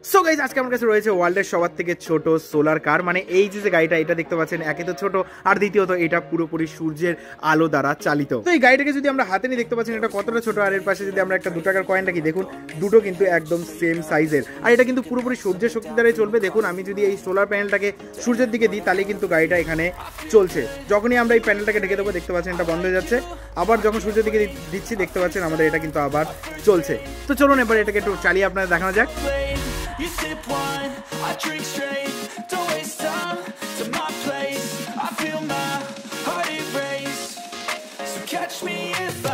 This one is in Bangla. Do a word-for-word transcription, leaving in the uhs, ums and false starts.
সো গাইজ আজকে আমার কাছে রয়েছে ওয়ার্ল্ডের সবার থেকে ছোট সোলার কার। মানে এই যে গাড়িটা এটা দেখতে পাচ্ছেন, একে তো ছোট আর দ্বিতীয়ত এটা পুরোপুরি সূর্যের আলো দ্বারা চালিত। তো এই গাড়িটাকে যদি আমরা হাতে নিয়ে দেখতে পাচ্ছেন এটা কতটা ছোট, আর এর পাশে যদি আমরা একটা দু টাকার কয়েনটা কি দেখুন, দুটো কিন্তু একদম সেম সাইজের, আর এটা কিন্তু পুরোপুরি সূর্যের শক্তি দ্বারাই চলবে। দেখুন আমি যদি এই সোলার প্যানেলটাকে সূর্যের দিকে দিই তাহলে কিন্তু গাড়িটা এখানে চলছে। যখনই আমরা এই প্যানেলটাকে ঢেকে দেবো দেখতে পাচ্ছেন এটা বন্ধ হয়ে যাচ্ছে, আবার যখন সূর্যের দিকে দিচ্ছি দেখতে পাচ্ছেন আমাদের এটা কিন্তু আবার চলছে। তো চলুন এবার এটাকে একটু চালিয়ে আপনাদের দেখানো যাক। You sip wine, I drink straight. Don't waste time to my place. I feel my heart erase. So catch me if I